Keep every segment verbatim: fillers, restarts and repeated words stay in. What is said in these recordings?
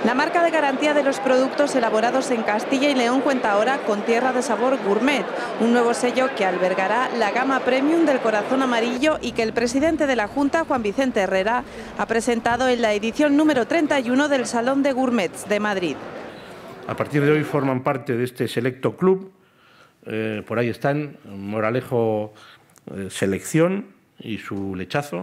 La marca de garantía de los productos elaborados en Castilla y León cuenta ahora con Tierra de Sabor Gourmet, un nuevo sello que albergará la gama premium del Corazón Amarillo y que el presidente de la Junta, Juan Vicente Herrera, ha presentado en la edición número treinta y uno del Salón de Gourmets de Madrid. A partir de hoy forman parte de este selecto club, eh, por ahí están Moralejo eh, Selección y su lechazo,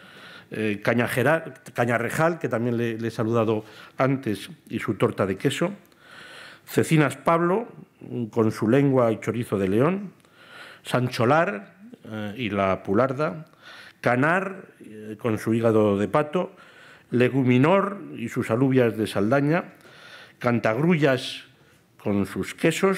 Eh, Cañarrejal, que también le, le he saludado antes, y su torta de queso, Cecinas Pablo, con su lengua y chorizo de León, Sancholar eh, y la Pularda, Canar, eh, con su hígado de pato, Leguminor y sus alubias de Saldaña, Cantagrullas con sus quesos,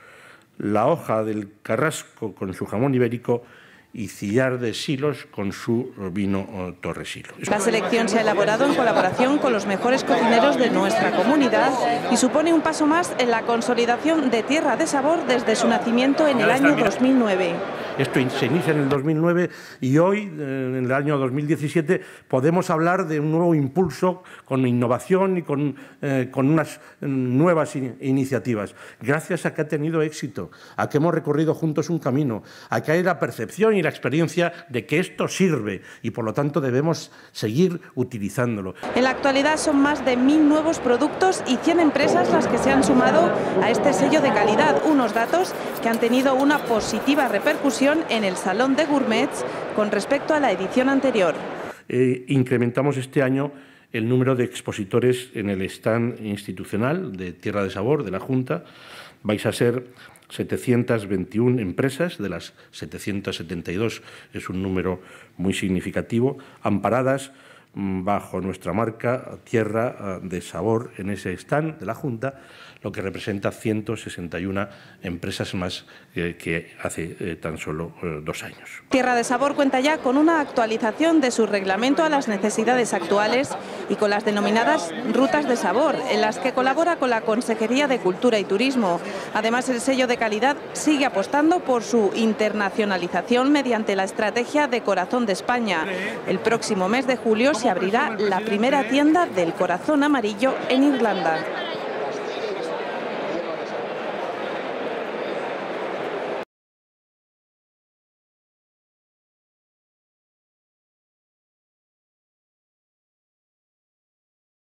La Hoja del Carrasco con su jamón ibérico y Cillar de Silos con su vino Torresilo. La selección se ha elaborado en colaboración con los mejores cocineros de nuestra comunidad y supone un paso más en la consolidación de Tierra de Sabor desde su nacimiento en el año dos mil nueve. Esto se inicia en el dos mil nueve y hoy, en el año dos mil diecisiete, podemos hablar de un nuevo impulso con innovación y con, eh, con unas nuevas in iniciativas. Gracias a que ha tenido éxito, a que hemos recorrido juntos un camino, a que hay la percepción y la experiencia de que esto sirve y, por lo tanto, debemos seguir utilizándolo. En la actualidad son más de mil nuevos productos y cien empresas las que se han sumado a este sello de calidad, unos datos que han tenido una positiva repercusión en el Salón de Gourmets con respecto a la edición anterior. Eh, incrementamos este año el número de expositores en el stand institucional de Tierra de Sabor de la Junta. Vais a ser setecientas veintiuna empresas, de las setecientas setenta y dos es un número muy significativo, amparadas bajo nuestra marca Tierra de Sabor en ese stand de la Junta, lo que representa ciento sesenta y una empresas más eh, que hace eh, tan solo eh, dos años. Tierra de Sabor cuenta ya con una actualización de su reglamento a las necesidades actuales y con las denominadas rutas de sabor, en las que colabora con la Consejería de Cultura y Turismo. Además, el sello de calidad sigue apostando por su internacionalización mediante la estrategia de Corazón de España. El próximo mes de julio se abrirá la primera tienda del Corazón Amarillo en Irlanda.